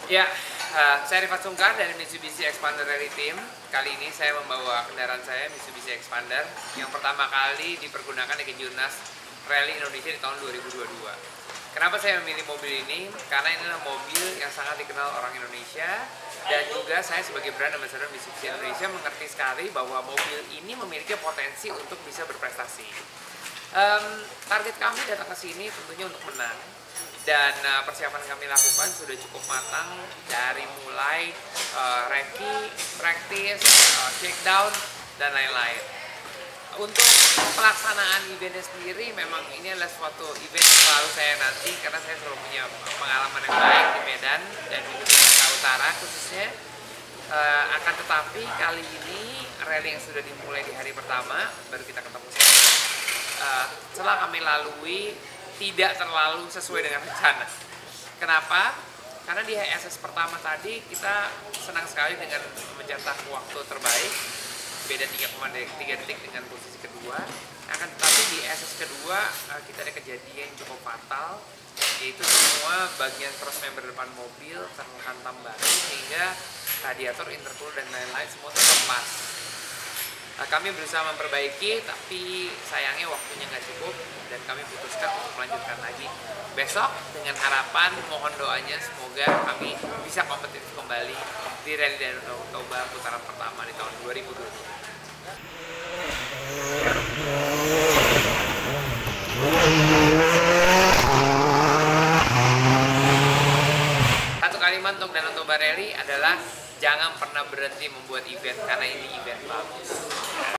Ya, saya Rifat Sungkar dari Mitsubishi Xpander Rally Team. Kali ini saya membawa kendaraan saya Mitsubishi Xpander yang pertama kali dipergunakan di Kejurnas Rally Indonesia di tahun 2022. Kenapa saya memilih mobil ini? Karena ini adalah mobil yang sangat dikenal orang Indonesia, dan juga saya sebagai brand ambassador Mitsubishi Indonesia mengerti sekali bahwa mobil ini memiliki potensi untuk bisa berprestasi. Target kami datang ke sini tentunya untuk menang. Dan persiapan kami lakukan sudah cukup matang dari mulai recce, practice, shakedown, dan lain-lain. Untuk pelaksanaan eventnya sendiri memang ini adalah suatu event yang selalu saya nanti karena saya selalu punya pengalaman yang baik di Medan dan di Sumatera Utara khususnya. Akan tetapi kali ini rally yang sudah dimulai di hari pertama baru kita ketemu sekarang. Setelah kami lalui tidak terlalu sesuai dengan rencana. Kenapa? Karena di SS pertama tadi kita senang sekali dengan mencetak waktu terbaik, beda 3,3 detik dengan posisi kedua. Akan tetapi di SS kedua kita ada kejadian yang cukup fatal, yaitu semua bagian cross member depan mobil terhantam batu sehingga radiator, intercooler dan lain-lain semua terlepas. Kami berusaha memperbaiki, tapi sayangnya waktunya nggak cukup dan kami putuskan untuk melanjutkan lagi besok dengan harapan mohon doanya semoga kami bisa kompetitif kembali di Rally Danau Toba putaran pertama di tahun 2022. Satu kalimat untuk Danau Toba Rally adalah jangan pernah berhenti membuat event karena ini event bagus.